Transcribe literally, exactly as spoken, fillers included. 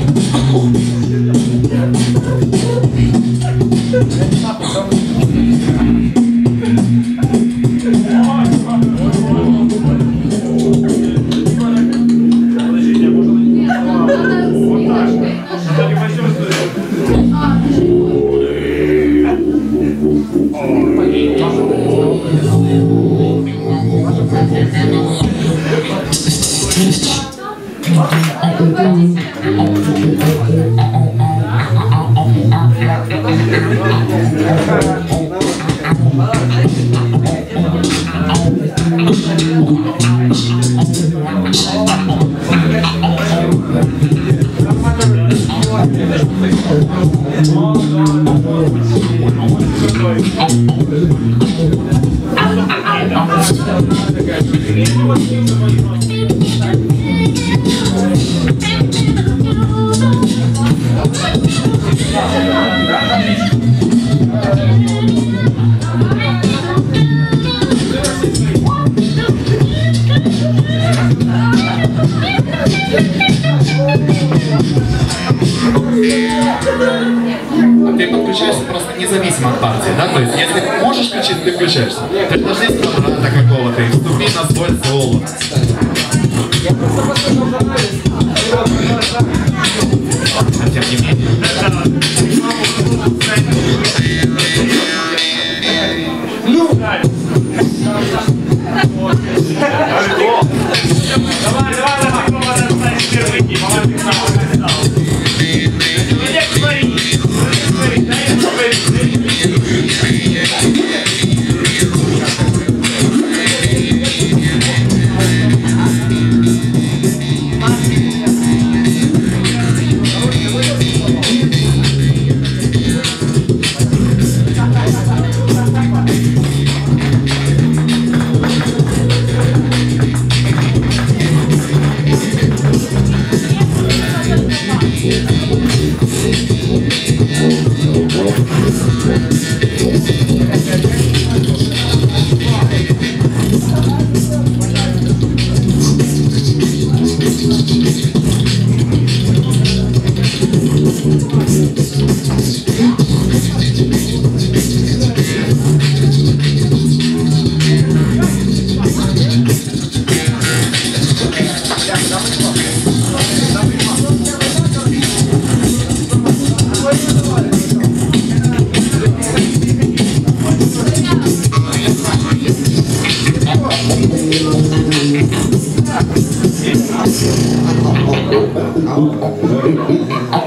Ты подключаешься просто независимо от партии, да? То есть, если можешь включить, ты включаешься. Ты подожди брата какого-то и вступи на свой соло. А тем не менее. Ну! Давай, давай, давай, кто вас оставит первый день? Молодец, молодец. Oh,